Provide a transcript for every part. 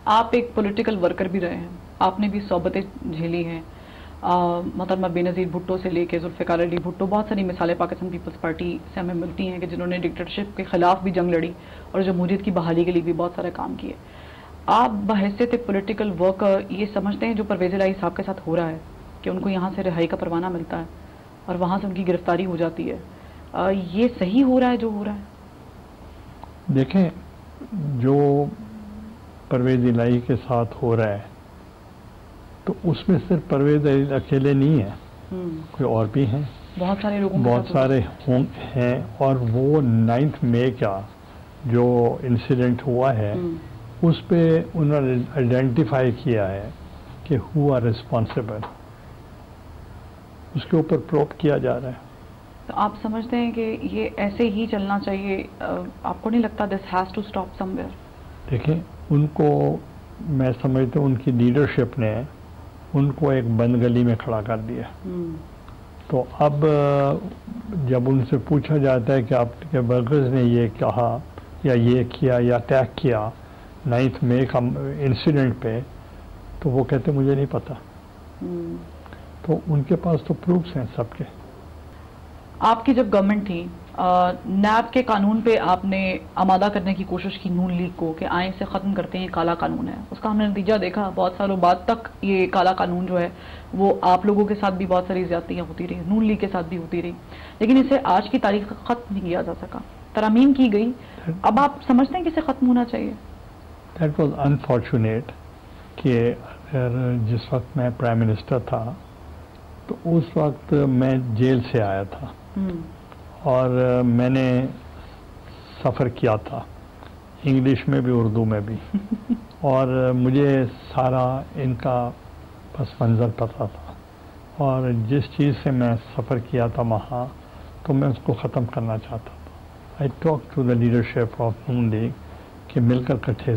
آپ ایک political worker بھی رہے ہیں، آپ نے بھی صحبتیں جھیلی ہیں، محترمہ بینظیر بھٹو سے لے کے ذوالفقار علی بھٹو، بہت ساری مثالیں پاکستان پیپلز پارٹی سے ہمیں ملتی ہیں کہ جنہوں نے ڈکٹیٹرشپ کے خلاف بھی جنگ لڑی اور جمہوریت کی بحالی کے لیے بھی بہت سارے کام کیے. آپ بحیثیت ایک پولیٹیکل ورکر یہ سمجھتے ہیں جو پرویز الہی صاحب کے ساتھ ہو رہا ہے کہ ان کو یہاں سے رہائی کا پروانہ ملتا ہے اور وہاں سے ان کی گرفتاری ہو جاتی ہے، یہ صحیح ہو رہا ہے جو ہو رہا ہے؟ دیکھیں، جو پرویز الہی کے ساتھ ہو رہا ہے تو اس میں صرف پرویز الہی اکیلے نہیں ہیں، کوئی اور بھی ہیں، بہت سارے لوگوں بہت سارے ہیں. اور وہ 9 مئی کا جو انسیڈنٹ ہوا ہے اس پہ انہوں نے آئیڈینٹیفائی کیا ہے کہ ہو آر ریسپانسبل، اس کے اوپر پروب کیا جا رہا ہے. تو آپ سمجھتے ہیں کہ یہ ایسے ہی چلنا چاہیے؟ آپ کو نہیں لگتا this has to stop somewhere? دیکھیں، ان کو میں سمجھتا ہوں ان کی لیڈرشپ نے ان کو ایک بند گلی میں کھڑا کر دیا. تو اب جب ان سے پوچھا جاتا ہے کہ آپ کے ورکرز نے یہ کہا یا یہ کیا یا اٹیک کیا 9 مئی کا انسیڈنٹ پہ، تو وہ کہتے مجھے نہیں پتا. تو ان کے پاس تو پروفس ہیں سب کے. آپ کی جب گورنمنٹ تھی، نیب کے قانون پہ آپ نے آمادہ کرنے کی کوشش کی نون لیگ کو کہ آئیں اسے ختم کرتے ہیں، کالا قانون ہے. اس کا ہم نے نتیجہ دیکھا، بہت سالوں بعد تک یہ کالا قانون جو ہے وہ آپ لوگوں کے ساتھ بھی بہت ساری زیادتیاں ہوتی رہی، نون لیگ کے ساتھ بھی ہوتی رہی، لیکن اسے آج کی تاریخ تک ختم نہیں کیا جا سکا. ترامیم کی گئی، اب آپ سمجھتے ہیں کہ اسے ختم ہونا چاہیے؟ دیٹ واز انفارچونیٹ کہ جس وقت میں پرائم منسٹر تھا تو اس وقت میں جیل سے آیا تھا اور میں نے سفر کیا تھا، انگلش میں بھی اردو میں بھی، اور مجھے سارا ان کا پس منظر پتہ تھا. اور جس چیز سے میں سفر کیا تھا وہاں تو میں اس کو ختم کرنا چاہتا تھا. I talk to the leadership of Noon League کہ مل کر کٹھے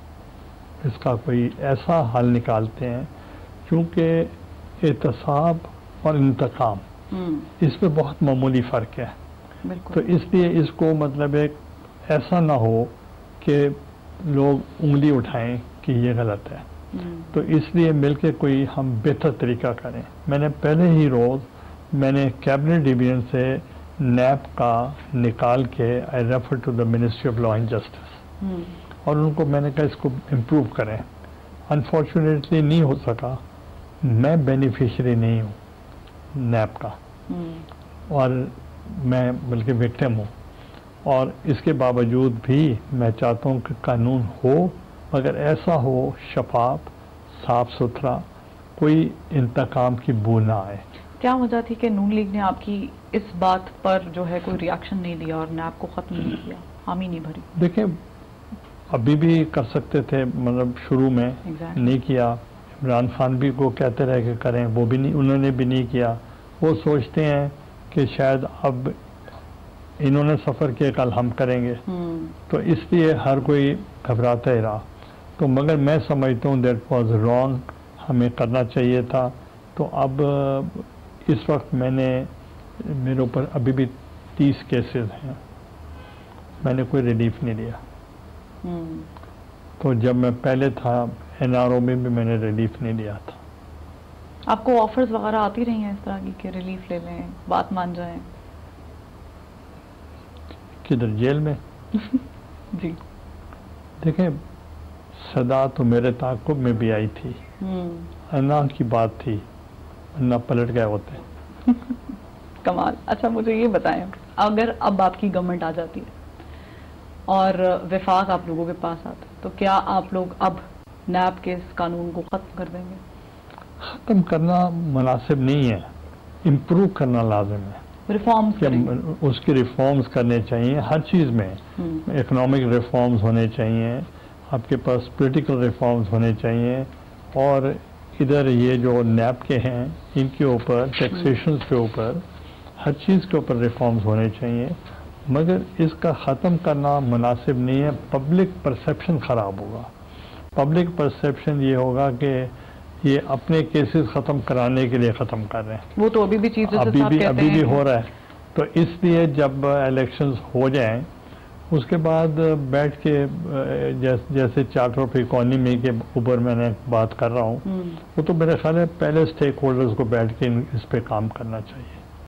اس کا کوئی ایسا حل نکالتے ہیں، کیونکہ احتساب اور انتقام اس میں بہت معمولی فرق ہے. تو اس لیے اس کو مطلب ایک ایسا نہ ہو کہ لوگ انگلی اٹھائیں کہ یہ غلط ہے. تو اس لیے مل کے کوئی ہم بہتر طریقہ کریں. میں نے پہلے ہی روز میں نے کیبنٹ ڈویژن سے نیب کا نکال کے I refer to the ministry of law and justice, اور ان کو میں نے کہا اس کو امپروو کریں. انفارچونیٹلی نہیں ہو سکا. میں بینیفیشری نہیں ہوں نیب کا، اور میں بلکہ وکٹم ہوں، اور اس کے باوجود بھی میں چاہتا ہوں کہ قانون ہو مگر ایسا ہو شفاف، صاف ستھرا، کوئی انتقام کی بو نہ آئے. کیا وجہ تھی کہ نون لیگ نے آپ کی اس بات پر جو ہے کوئی ریاکشن نہیں دیا اور نیب کو ختم نہیں کیا، حامی نہیں بھری؟ دیکھیں، ابھی بھی کر سکتے تھے، مطلب شروع میں نہیں کیا. عمران خان بھی کو کہتے رہے کہ کریں، وہ بھی نہیں، انہوں نے بھی نہیں کیا. وہ سوچتے ہیں کہ شاید اب انہوں نے سفر کیا کل ہم کریں گے، تو اس لیے ہر کوئی گھبراتا ہی رہا. تو مگر میں سمجھتا ہوں دیٹ واز رانگ، ہمیں کرنا چاہیے تھا. تو اب اس وقت میرے اوپر ابھی بھی 30 کیسز ہیں، میں نے کوئی ریلیف نہیں لیا. تو جب میں پہلے تھا NRO میں بھی میں نے ریلیف نہیں لیا تھا. آپ کو آفرز وغیرہ آتی رہی ہیں اس طرح کی کہ ریلیف لے لیں، بات مان جائیں؟ کدھر جیل میں؟ جی دیکھیں، صدا تو میرے تعاقب میں بھی آئی تھی، اللہ کی بات تھی، نہ پلٹ گئے ہوتے. کمال. اچھا مجھے یہ بتائیں، اگر اب آپ کی گورنمنٹ آ جاتی ہے اور وفاق آپ لوگوں کے پاس آتا تو کیا آپ لوگ اب نیب کے اس قانون کو ختم کر دیں گے؟ ختم کرنا مناسب نہیں ہے، امپروو کرنا لازم ہے. ریفارمز اس کی ریفارمز کرنے چاہیے ہر چیز میں. اکنامک ریفارمز ہونے چاہیے، آپ کے پاس پولیٹیکل ریفارمز ہونے چاہیے، اور ادھر یہ جو نیب کے ہیں ان کے اوپر، ٹیکسیشنز کے اوپر، ہر چیز کے اوپر ریفارمز ہونے چاہیے. مگر اس کا ختم کرنا مناسب نہیں ہے. پبلک پرسیپشن خراب ہوگا. پبلک پرسیپشن یہ ہوگا کہ یہ اپنے کیسز ختم کرانے کے لیے ختم کر رہے ہیں. وہ تو ابھی بھی چیز ابھی بھی ہو رہا ہے. تو اس لیے جب الیکشنز ہو جائیں اس کے بعد بیٹھ کے جیسے چارٹر آف اکانومی کے اوپر میں نے بات کر رہا ہوں، وہ تو میرا خیال ہے پہلے اسٹیک ہولڈرز کو بیٹھ کے اس پہ کام کرنا چاہیے۔